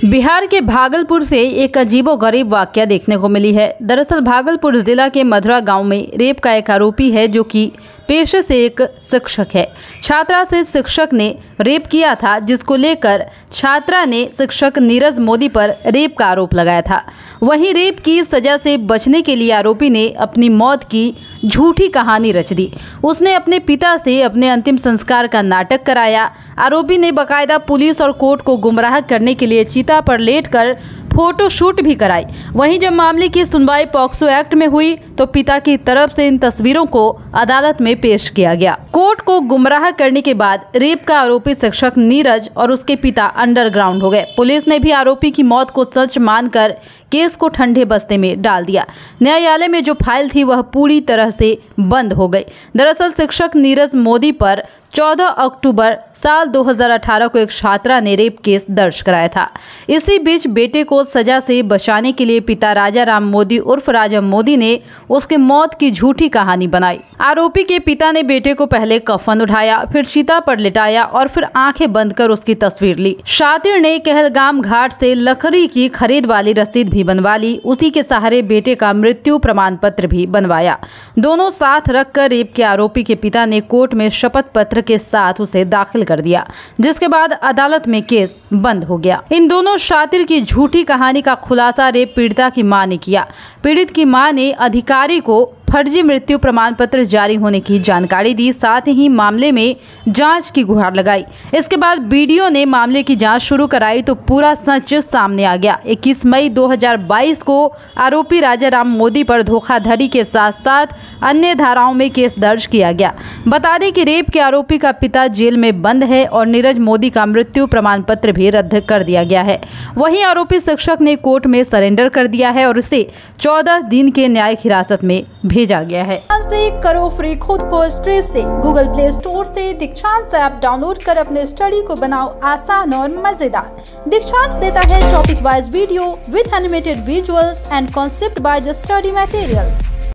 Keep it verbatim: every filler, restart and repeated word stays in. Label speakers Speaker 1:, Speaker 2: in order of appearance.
Speaker 1: बिहार के भागलपुर से एक अजीबोगरीब वाकया देखने को मिली है। दरअसल भागलपुर जिला के मधुरा गांव में रेप का एक आरोपी है जो कि पेशे से एक शिक्षक है। छात्रा से शिक्षक ने रेप किया था, जिसको लेकर छात्रा ने शिक्षक नीरज मोदी पर रेप का आरोप लगाया था। वहीं रेप की सजा से बचने के लिए आरोपी ने अपनी मौत की झूठी कहानी रच दी। उसने अपने पिता से अपने अंतिम संस्कार का नाटक कराया। आरोपी ने बाकायदा पुलिस और कोर्ट को गुमराह करने के लिए चिता पर लेटकर फोटो शूट भी कराई। वहीं जब मामले की सुनवाई पॉक्सो एक्ट में हुई तो पिता की तरफ से इन तस्वीरों को अदालत में पेश किया गया। कोर्ट को गुमराह करने के बाद रेप का आरोपी शिक्षक नीरज और उसके पिता अंडरग्राउंड हो गए। पुलिस ने भी आरोपी की मौत को सच मानकर केस को ठंडे बस्ते में डाल दिया। न्यायालय में जो फाइल थी वह पूरी तरह से बंद हो गई। दरअसल शिक्षक नीरज मोदी पर चौदह अक्टूबर साल दो हज़ार अठारह को एक छात्रा ने रेप केस दर्ज कराया था। इसी बीच बेटे को सजा से बचाने के लिए पिता राजा राम मोदी उर्फ राजा मोदी ने उसके मौत की झूठी कहानी बनाई। आरोपी के पिता ने बेटे को पहले कफन उठाया, फिर चिता पर लिटाया और फिर आंखें बंद कर उसकी तस्वीर ली। शातिर ने कहलगाम घाट से लकड़ी की खरीद वाली रसीद भी बनवा ली। उसी के सहारे बेटे का मृत्यु प्रमाण पत्र भी बनवाया। दोनों साथ रखकर रेप के आरोपी के पिता ने कोर्ट में शपथ पत्र के साथ उसे दाखिल कर दिया, जिसके बाद अदालत में केस बंद हो गया। इन दोनों शातिर की झूठी कहानी का खुलासा रेप पीड़िता की मां ने किया। पीड़ित की मां ने अधिकारी को फर्जी मृत्यु प्रमाण पत्र जारी होने की जानकारी दी, साथ ही मामले में जांच की गुहार लगाई। इसके बाद बीडीओ ने मामले की जांच शुरू कराई तो पूरा सच सामने आ गया। इक्कीस मई दो हज़ार बाईस को आरोपी राजा राम मोदी पर धोखाधड़ी के साथ साथ अन्य धाराओं में केस दर्ज किया गया। बता दें कि रेप के आरोपी का पिता जेल में बंद है और नीरज मोदी का मृत्यु प्रमाण पत्र भी रद्द कर दिया गया है। वहीं आरोपी शिक्षक ने कोर्ट में सरेंडर कर दिया है और उसे चौदह दिन के न्यायिक हिरासत में भेजा गया है।
Speaker 2: से करो फ्री खुद को स्ट्रेस से। गूगल प्ले स्टोर से दीक्षांत ऐप डाउनलोड कर अपने स्टडी को बनाओ आसान और मजेदार। दीक्षांत देता है topic wise video with animated visuals and concept by the study materials.